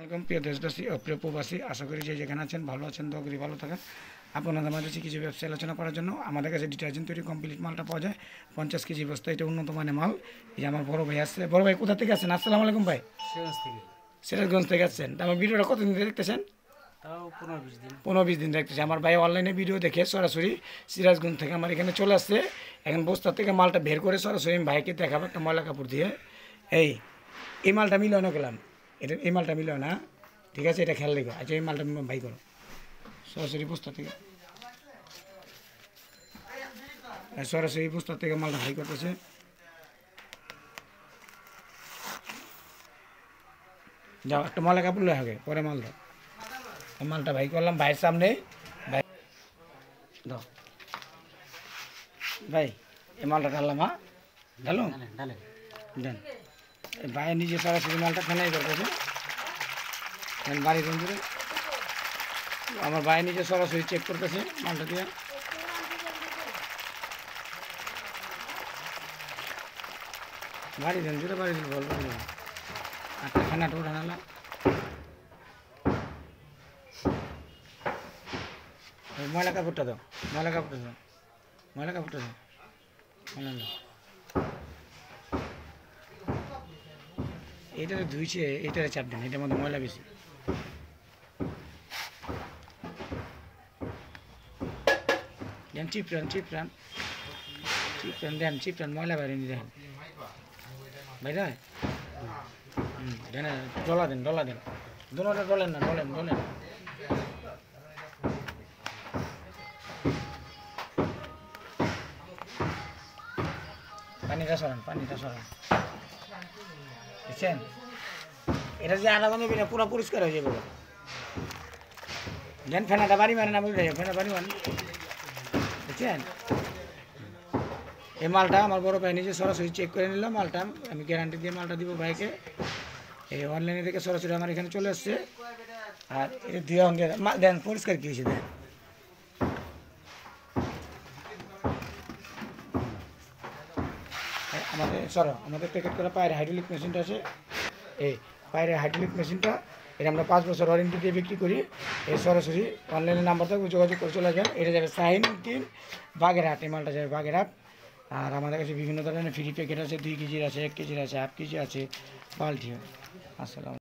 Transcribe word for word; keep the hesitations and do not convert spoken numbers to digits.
Welcome প্রিয় দেশবাসী ও প্রিয় প্রবাসী, আশা করি যে যেখানে আছেন ভালো আছেন, দোয়া করি ভালো থাকেন। আপনাদের মাঝে কিছু ব্যবসা আলোচনা করার জন্য আমাদের কাছে ডিটারজেন্ট তৈরি কমপ্লিট মালটা পাওয়া যায় পঞ্চাশ কেজি বস্তা। এটা উন্নত মানের মাল। এই আমার বড় ভাই আসছে। বড় ভাই কোথা থেকে আসছেন? আসসালামু আলাইকুম ভাই। সিরাজ থেকে। সিরাজগঞ্জ থেকে আসছেন। আমার ভিডিওটা কতদিন ধরে দেখতেছেন? তাও পনেরো বিশ দিন। পনেরো বিশ দিন দেখতেছি। আমার ভাই অনলাইনে ভিডিও দেখে সরাসরি সিরাজগঞ্জ থেকে আমার এখানে চলে আসছে। এখন বস্তা থেকে মালটা বের করে সরাসরি আমি ভাইকে দেখাবো একটা ময়লা কাপড় দিয়ে। এই এই মালটা মিল না গেলাম, এটা এই মালটা মিল না, ঠিক আছে? এটা খেয়াল রেখো। আচ্ছা এই মালটা ভাই করো সরাসরি বস্তা থেকে, সরাসরি বস্তা থেকে মালটা ভাই করতেছে। যাও একটা ময়লা কাপড় লয় আগে, পরে মাল দাও। মালটা ভাই করলাম ভাইয়ের সামনে। ভাই দাও ভাই, এই মালটা ঢাললাম। হ্যাঁ ঢালুন, দেন। ভাই নিজে সরাসরি মালটা ফেলাই করতেছে বাড়ির বন্ধুরে। আমার ভাই নিজে সরাসরি চেক করতেছে মালটা দিয়ে। বাড়ি দেন জুড়ে বাড়ি দিন বলবো একটা খানাটা উঠে নালা। ময়লা কাপড়টা দাও, ময়লা কাপড়টা দাও, ময়লা কাপড়টা দাও, ময়লা দাও। এইটাতে ধুইছে, এইটারে চাপ দেন, এটার মধ্যে ময়লা বেশি। Then chip run, chip run, chip run then, chip run, ময়লা বাইরে নিয়ে দেখেন ভাই দেয়। হুম দেন, ডলা দেন, ডলা দেন, দুটা ডলেন না, ডলেন ডলেন। পানিটা সরান, পানিটা সরান, বুঝছেন? এটা যে আধা ঘন্টা বিনা পুরো পরিষ্কার হয়ে যাবে। দেন ফেনাটা বাড়ি মারেন, আমি ফেনা বাড়ি মারেন, বুঝছেন? এই মালটা আমার বড় ভাই নিজে সরাসরি চেক করে নিলাম। মালটা আমি গ্যারান্টি দিয়ে মালটা দিব ভাইকে। এই অনলাইনে থেকে সরাসরি আমার এখানে চলে আসছে। আর এটা দিয়ে দেন পরিষ্কার কী হয়েছে দেন। আমাদের সরো আমাদের প্যাকেট করা পায়ের হাইড্রোলিক মেশিনটা আছে। এই পায়ের হাইড্রোলিক মেশিনটা এটা আমরা পাঁচ বছর ওয়ারেন্টি দিয়ে বিক্রি করি। এই সরাসরি অনলাইনের নাম্বার থাকবে, যোগাযোগ করে চলে যান। এটা যাবে সাইন তিন বাগেরহাট, এই মালটা যাবে বাগেরহাট। আর আমাদের কাছে বিভিন্ন ধরনের ফ্রি প্যাকেট আছে, দুই কেজির আছে, এক কেজির আছে, হাফ কেজি আছে, বাল্টি। আসসালাম।